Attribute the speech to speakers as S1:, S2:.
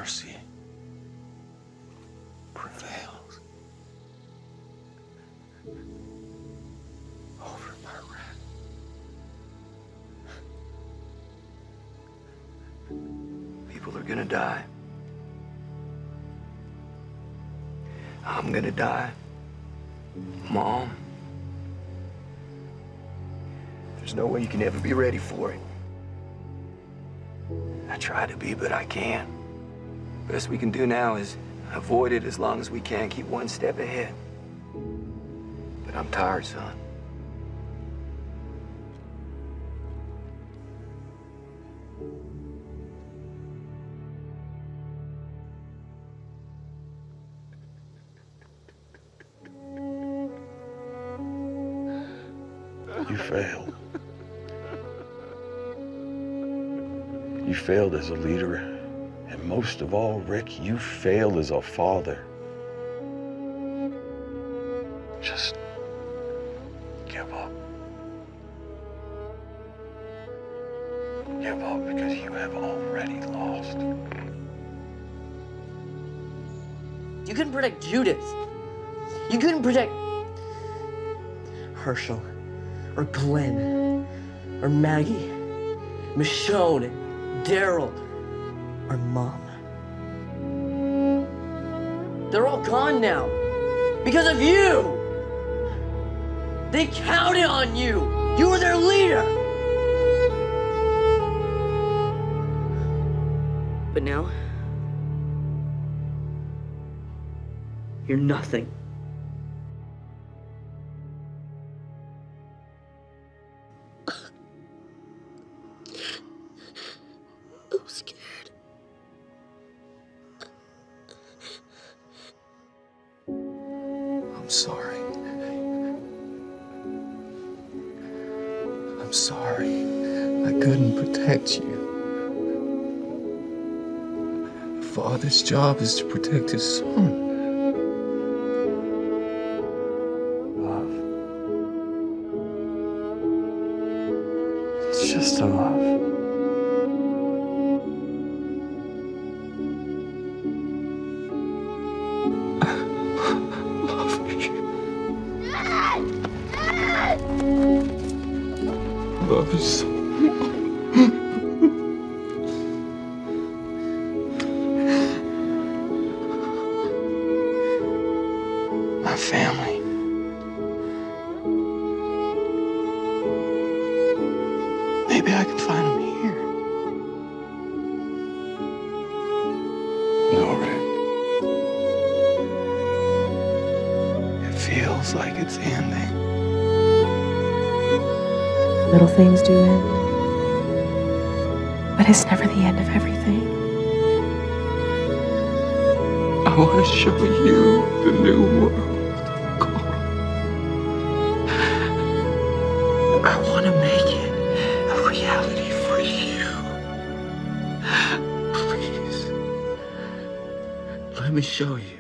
S1: mercy prevails over my wrath. People are gonna die. I'm gonna die. Mom. There's no way you can ever be ready for it. I try to be, but I can't. Best we can do now is avoid it as long as we can, keep one step ahead. But I'm tired, son.
S2: You failed. You failed as a leader, and most of all, Rick, you failed as a father. Just give up. Give up because you have already lost.
S3: You couldn't protect Judith. You couldn't protect Herschel, or Glenn, or Maggie, Michonne, Daryl, or Mom. They're all gone now because of you. They counted on you. You were their leader. But now, you're nothing.
S4: I'm scared.
S1: I'm sorry. I'm sorry. I couldn't protect you. A father's job is to protect his son. Love. It's just a love. Love you so much. My family. Maybe I can find them here. No, Rick. It feels like it's ending.
S5: Little things do end, but it's never the end of everything.
S1: I want to show you the new world. I want to make it a reality for you. Please, let me show you.